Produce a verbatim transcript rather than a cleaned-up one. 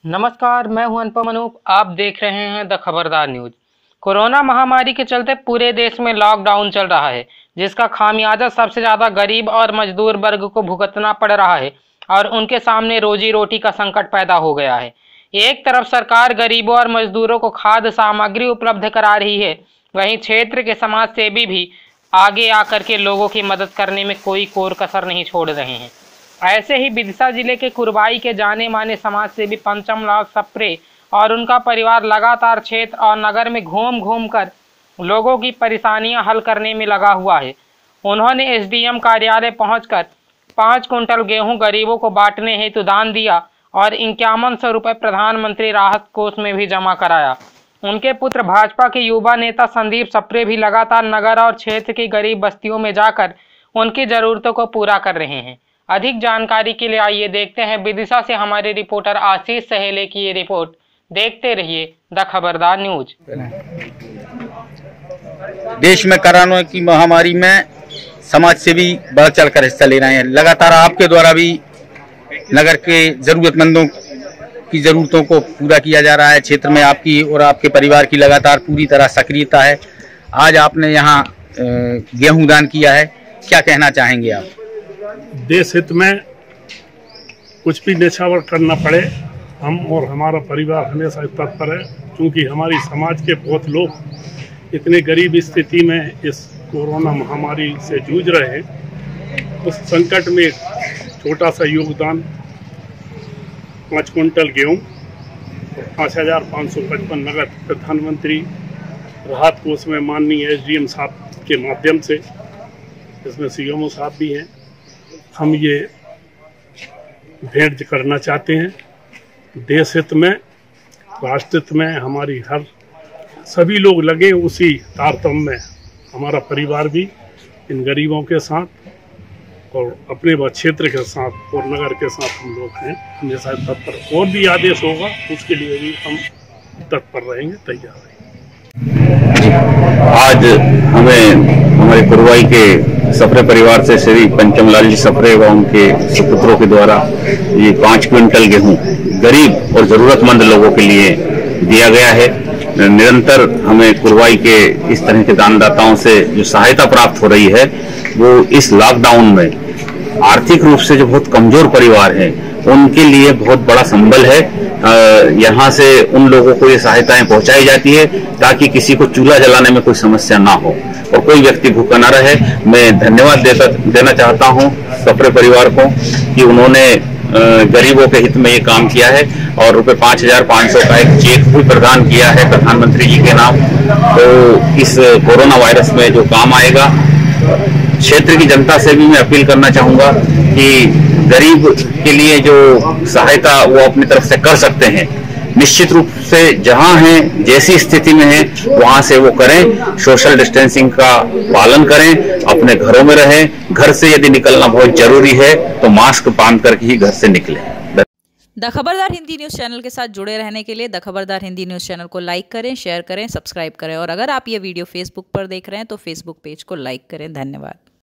नमस्कार, मैं हूं अनुपम अनूप। आप देख रहे हैं द खबरदार न्यूज। कोरोना महामारी के चलते पूरे देश में लॉकडाउन चल रहा है, जिसका खामियाजा सबसे ज्यादा गरीब और मजदूर वर्ग को भुगतना पड़ रहा है और उनके सामने रोजी रोटी का संकट पैदा हो गया है। एक तरफ सरकार गरीबों और मजदूरों को खाद्य सामग्री उपलब्ध करा रही है, वहीं क्षेत्र के समाज सेवी भी आगे आकर के लोगों की मदद करने में कोई कोर कसर नहीं छोड़ रहे हैं। ऐसे ही विदिशा जिले के कुरबाई के जाने माने समाज सेवी पंचम लाल सप्रे और उनका परिवार लगातार क्षेत्र और नगर में घूम घूम कर लोगों की परेशानियां हल करने में लगा हुआ है। उन्होंने एसडीएम कार्यालय पहुंचकर पाँच कुंटल गेहूं गरीबों को बांटने हेतु दान दिया और इक्यावन सौ रुपये प्रधानमंत्री राहत कोष में भी जमा कराया। उनके पुत्र भाजपा के युवा नेता संदीप सप्रे भी लगातार नगर और क्षेत्र की गरीब बस्तियों में जाकर उनकी जरूरतों को पूरा कर रहे हैं। अधिक जानकारी के लिए आइए देखते हैं विदिशा से हमारे रिपोर्टर आशीष सहेले की ये रिपोर्ट। देखते रहिए द खबरदार न्यूज। देश में कोरोना की महामारी में समाज सेवी बढ़ चढ़ कर हिस्सा ले रहे हैं। लगातार आपके द्वारा भी नगर के जरूरतमंदों की जरूरतों को पूरा किया जा रहा है। क्षेत्र में आपकी और आपके परिवार की लगातार पूरी तरह सक्रियता है। आज आपने यहाँ गेहूं दान किया है, क्या कहना चाहेंगे आप? देश हित में कुछ भी न्यौछावर करना पड़े, हम और हमारा परिवार हमेशा तत्पर है, क्योंकि हमारी समाज के बहुत लोग इतने गरीब स्थिति में इस कोरोना महामारी से जूझ रहे हैं। उस संकट में छोटा सा योगदान पाँच कुंटल गेहूँ और पाँच हजार पाँच सौ पचपन नगद प्रधानमंत्री राहत कोष में माननीय एसडीएम साहब के माध्यम से, इसमें सीएमओ साहब भी हैं, हम ये भेंट करना चाहते हैं। देश हित में, राष्ट्र हित में हमारी हर सभी लोग लगे उसी तारतम्य में, हमारा परिवार भी इन गरीबों के साथ और अपने क्षेत्र के साथ और नगर के साथ हम लोग हैं हमेशा तत्पर। और भी आदेश होगा उसके लिए भी हम तत्पर रहेंगे, तैयार रहेंगे। आज हमें हमारे कुरवाई के सप्रे परिवार से श्री पंचम लाल जी सप्रे व उनके सुपुत्रों के द्वारा ये पाँच क्विंटल गेहूं गरीब और जरूरतमंद लोगों के लिए दिया गया है। निरंतर हमें कुरवाई के इस तरह के दानदाताओं से जो सहायता प्राप्त हो रही है, वो इस लॉकडाउन में आर्थिक रूप से जो बहुत कमजोर परिवार हैं उनके लिए बहुत बड़ा संबल है। यहाँ से उन लोगों को ये सहायताएं पहुंचाई जाती है ताकि किसी को चूल्हा जलाने में कोई समस्या ना हो और कोई व्यक्ति भूखा ना रहे। मैं धन्यवाद देता देना चाहता हूँ सप्रे परिवार को कि उन्होंने गरीबों के हित में ये काम किया है और रुपए पाँच हजार पाँच सौ का एक चेक भी प्रदान किया है प्रधानमंत्री जी के नाम। तो इस कोरोना वायरस में जो काम आएगा, क्षेत्र की जनता से भी मैं अपील करना चाहूंगा कि गरीब के लिए जो सहायता वो अपनी तरफ से कर सकते हैं, निश्चित रूप से जहां हैं, जैसी स्थिति में हैं, वहां से वो करें। सोशल डिस्टेंसिंग का पालन करें, अपने घरों में रहें। घर से यदि निकलना बहुत जरूरी है तो मास्क बांध करके ही घर से निकलें। The Khabardar Hindi news channel के साथ जुड़े रहने के लिए the Khabardar Hindi news channel को लाइक करें, शेयर करें, सब्सक्राइब करें और अगर आप ये वीडियो फेसबुक पर देख रहे हैं तो फेसबुक पेज को लाइक करें। धन्यवाद।